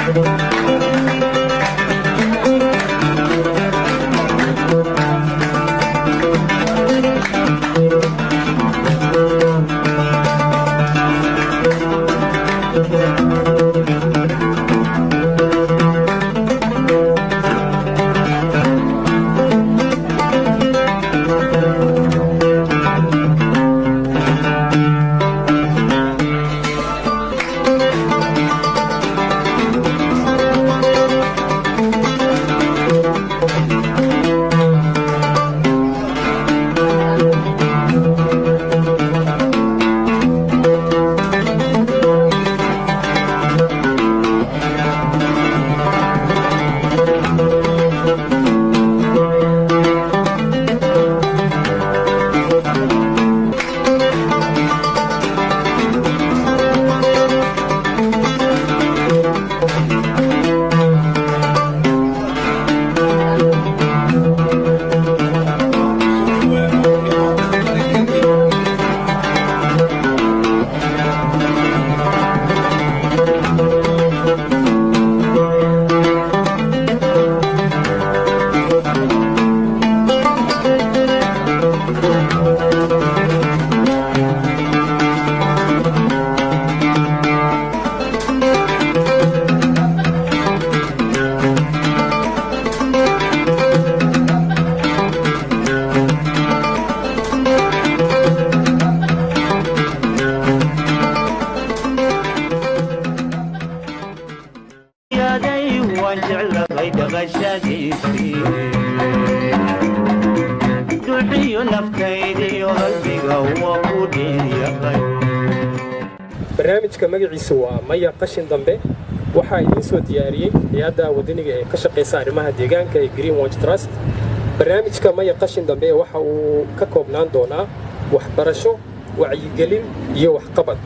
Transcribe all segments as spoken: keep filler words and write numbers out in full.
barnaamijka magaciisu waa maya qashin dambe waxa idin soo diyaariyay hay'adda wadaniga ee ka shaqeysa arrimaha deegaanka ee Green Watch Trust. barnaamijka maya qashin dambe waxa uu ka koobnaan doonaa waxbarasho, wacyigelin iyo waxqabad.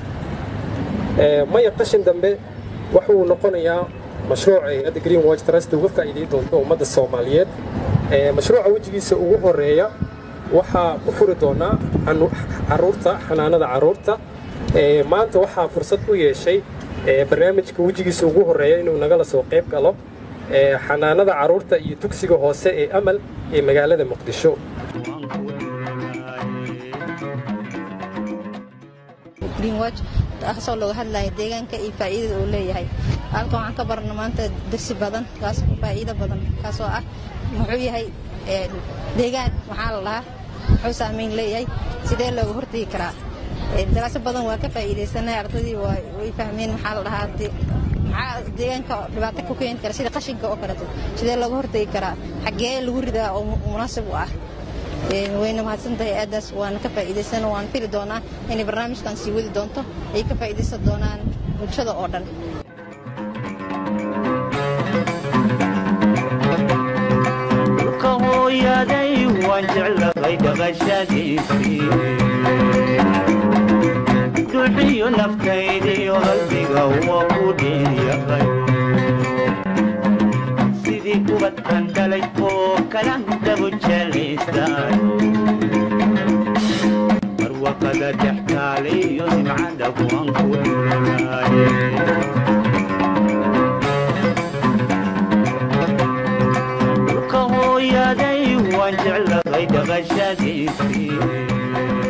maya qashin dambe waxa uu noqonayaa mashruuc hay'adda Green Watch Trust uga faa'iideyn doonto ummadda Soomaaliyeed. mashruuca wajigiisa ugu horeeya waxa ku furi doonaa caruurta xanaanada caruurta. maanta waxaa fursad u yeeshay barnaamijka wajigiisa ugu horeeya inuu nagala soo qayb galo xanaanada caruurta iyo dugsiga hoose ee amal ee magaalada Muqdisho. Green Watch taasoo looga hadlayo deegaanka iyo faa'iidada uu leeyahay. halkan waxaan ka barnaa maanta darsi badan kaas oo faa'iido badan kaasoo ah muxuu yahay deegaan waxaa la dhahaa wuxuu saameyn leeyahay sidee looga hortagi karaa. دراسة بدن وكفى إذا سنة أرتدي ويفهمين محل هذا مع ديان كبعتك كوكين كرا سيدا قشين كأوكرته سيدا لو هرتي كرا حاجة الوردة أو مناسب واه وين ما هتسنت أدرس وأنا كفى إذا سنة وأنا في الدونا يعني برنامج كان سيود دونته أي كفى إذا سدونا وشذا أوردن قوية داي وانجعل غيد غشادي دلحي نفكيدي وقلبي قوة وديني غير سيدي قوة كندلي فوق كلام تبجليستان مروة قد تحتالي يسمع عندك وانكوين القوية داي وانجعل غيد غشادي